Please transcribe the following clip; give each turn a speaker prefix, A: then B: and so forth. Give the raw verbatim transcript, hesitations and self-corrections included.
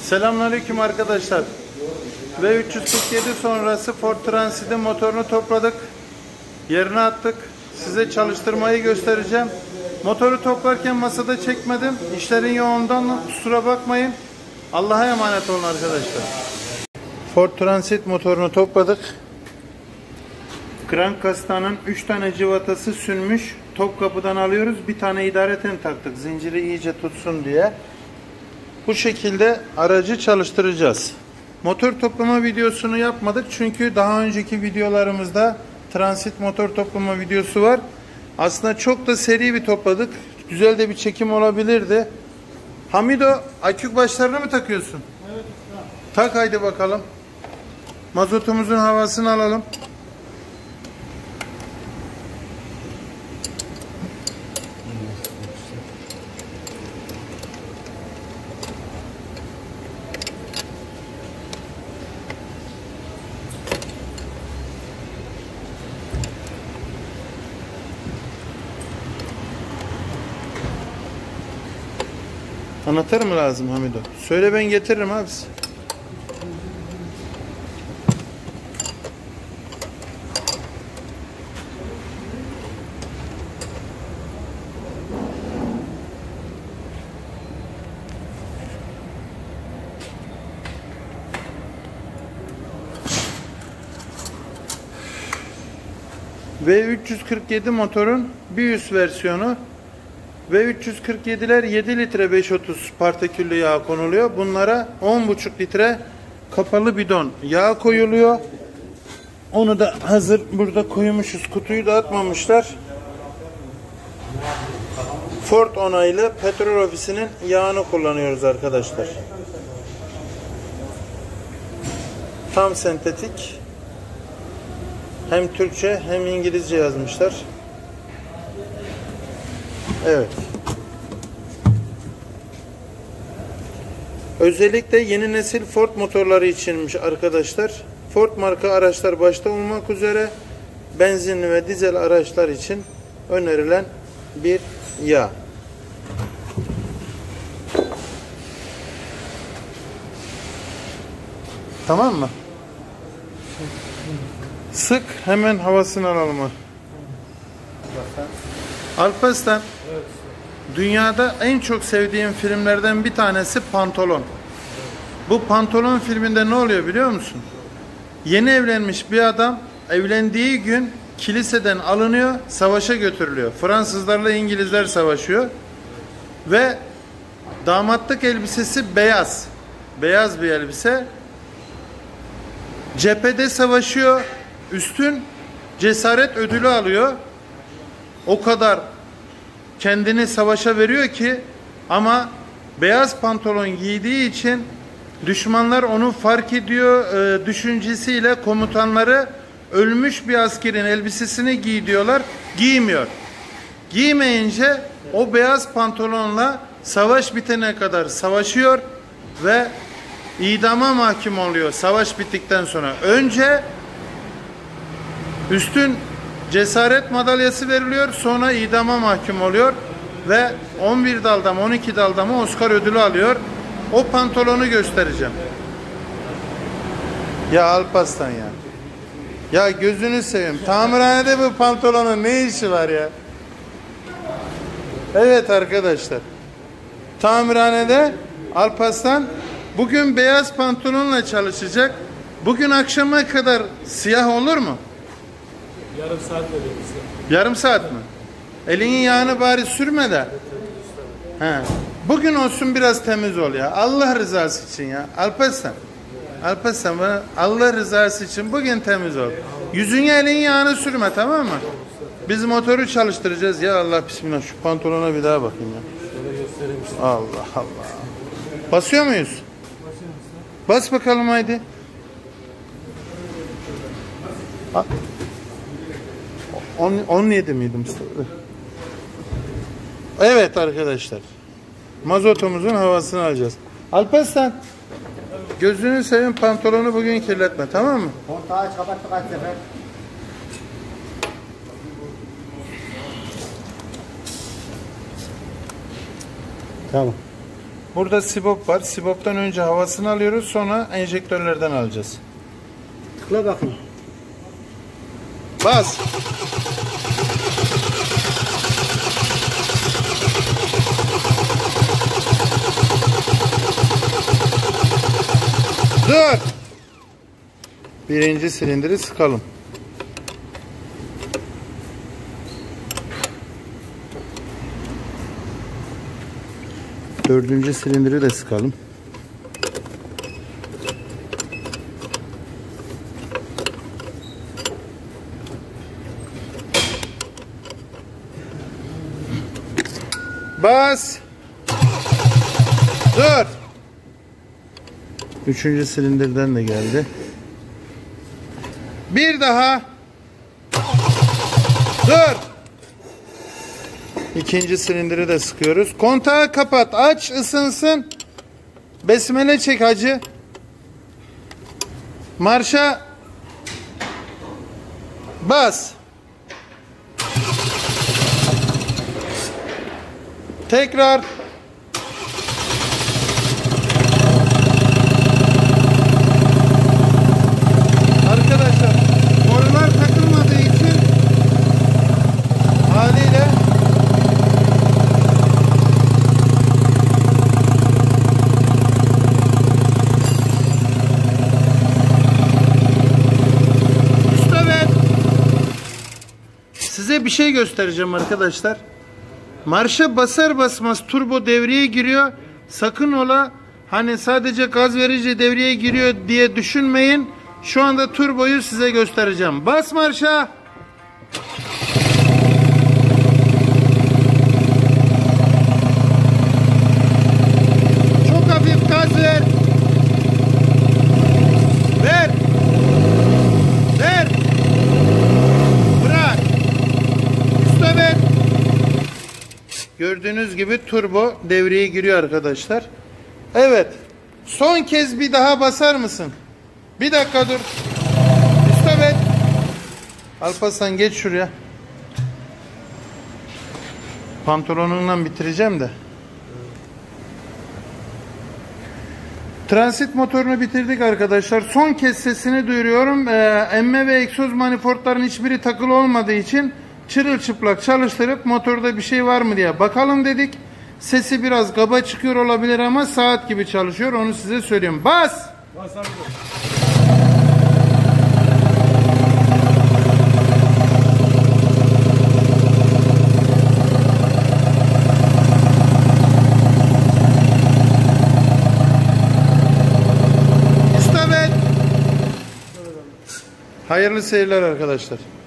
A: Selamünaleyküm arkadaşlar. V üç yüz kırk yedi sonrası Ford Transit'in motorunu topladık. Yerine attık. Size çalıştırmayı göstereceğim. Motoru toplarken masada çekmedim. İşlerin yoğundan kusura bakmayın. Allah'a emanet olun arkadaşlar. Ford Transit motorunu topladık. Krank kastanın üç tane cıvatası sünmüş. Top kapıdan alıyoruz. Bir tane idareten taktık. Zinciri iyice tutsun diye. Bu şekilde aracı çalıştıracağız. Motor toplama videosunu yapmadık. Çünkü daha önceki videolarımızda Transit motor toplama videosu var. Aslında çok da seri bir topladık. Güzel de bir çekim olabilirdi. Hamido, akü başlarına mı takıyorsun? Evet. Tak haydi bakalım. Mazotumuzun havasını alalım. Anahtar mı lazım Hamido? Söyle, ben getiririm abi. V üç yüz kırk yedi motorun bir üst versiyonu. V üç yüz kırk yediler yedi litre beş otuz partiküllü yağ konuluyor. Bunlara on buçuk litre kapalı bidon yağ koyuluyor. Onu da hazır burada koymuşuz. Kutuyu da atmamışlar. Ford onaylı petrol ofisinin yağını kullanıyoruz arkadaşlar. Tam sentetik. Hem Türkçe hem İngilizce yazmışlar. Evet. Özellikle yeni nesil Ford motorları içinmiş arkadaşlar. Ford marka araçlar başta olmak üzere benzinli ve dizel araçlar için önerilen bir yağ. Tamam mı? Sık, hemen havasını alalım. Alparslan, evet. Dünyada en çok sevdiğim filmlerden bir tanesi Pantolon. Evet. Bu Pantolon filminde ne oluyor biliyor musun? Yeni evlenmiş bir adam evlendiği gün kiliseden alınıyor, savaşa götürülüyor. Fransızlarla İngilizler savaşıyor. Ve damatlık elbisesi beyaz. Beyaz bir elbise. Cephede savaşıyor. Üstün cesaret ödülü alıyor. O kadar kendini savaşa veriyor ki, ama beyaz pantolon giydiği için düşmanlar onu fark ediyor e, düşüncesiyle komutanları ölmüş bir askerin elbisesini giy diyorlar. Giymiyor. Giymeyince o beyaz pantolonla savaş bitene kadar savaşıyor ve idama mahkum oluyor savaş bittikten sonra. Önce üstün cesaret madalyası veriliyor, sonra idama mahkum oluyor ve on bir dalda mı on iki dalda mı Oscar ödülü alıyor. O pantolonu göstereceğim. Ya Alparslan ya. Ya gözünü seveyim. Tamirhanede bu pantolonun ne işi var ya? Evet arkadaşlar. Tamirhanede Alparslan bugün beyaz pantolonla çalışacak. Bugün akşama kadar siyah olur mu?
B: Yarım saat veriyoruz.
A: Yarım saat mi? Elinin yağını bari sürme de. He. Bugün olsun biraz temiz ol ya. Allah rızası için ya. Alparslan. Alparslan bana Allah rızası için bugün temiz ol. Yüzüne elin yağını sürme, tamam mı? Biz motoru çalıştıracağız ya. Allah bismillah, şu pantolona bir daha bakayım ya. Allah Allah. Basıyor muyuz? Bas bakalım haydi. Ha. on yedi miydi Mustafa? Evet arkadaşlar. Mazotumuzun havasını alacağız. Alparslan, gözünü seveyim, pantolonu bugün kirletme, tamam mı?
C: Kontağı kapattık kaç sefer.
A: Tamam. Burada sibop var. Siboptan önce havasını alıyoruz. Sonra enjektörlerden alacağız.
C: Tıkla bakın.
A: Bas. Dur. Birinci silindiri sıkalım. Dördüncü silindiri de sıkalım. Bas. Dur. Üçüncü silindirden de geldi. Bir daha. Dur. İkinci silindiri de sıkıyoruz. Kontağı kapat. Aç, ısınsın. Besmele çek hacı. Marşa bas. Tekrar. Arkadaşlar, borular takılmadığı için haliyle usta ver. Size bir şey göstereceğim arkadaşlar. Marşa basar basmaz turbo devreye giriyor. Sakın ola hani sadece gaz verici devreye giriyor diye düşünmeyin. Şu anda turboyu size göstereceğim. Bas marşa. Çok hafif gaz ver. Ver. Ver. Bırak. Usta ver. Gördüğünüz gibi turbo devreye giriyor arkadaşlar. Evet. Son kez bir daha basar mısın? Bir dakika dur. Usta ver. Alparslan geç şuraya. Pantolonundan bitireceğim de. Transit motorunu bitirdik arkadaşlar. Son kez sesini duyuruyorum. Ee, emme ve egzoz manifoldların hiçbiri takılı olmadığı için çırılçıplak çalıştırıp motorda bir şey var mı diye bakalım dedik. Sesi biraz kaba çıkıyor olabilir ama saat gibi çalışıyor. Onu size söyleyeyim. Bas!
B: Bas abi.
A: Hayırlı seyirler arkadaşlar.